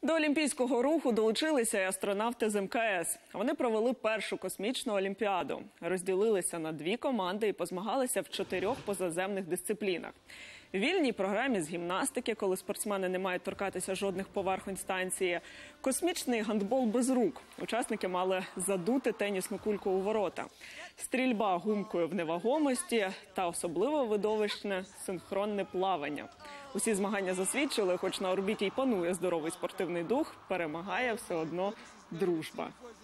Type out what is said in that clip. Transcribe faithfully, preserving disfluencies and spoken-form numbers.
До олімпійського руху долучилися і астронавти з ем ка ес. Вони провели першу космічну олімпіаду. Розділилися на дві команди і позмагалися в чотирьох позаземних дисциплінах. В вільній програмі з гімнастики, коли спортсмени не мають торкатися жодних поверхонь станції. Космічний гандбол без рук. Учасники мали задути тенісну кульку у ворота. Стрільба гумкою в невагомості та особливо видовищне синхронне плавання. Усі змагання засвідчили, хоч на орбіті й панує здоровий спортивний дух, перемагає все одно дружба.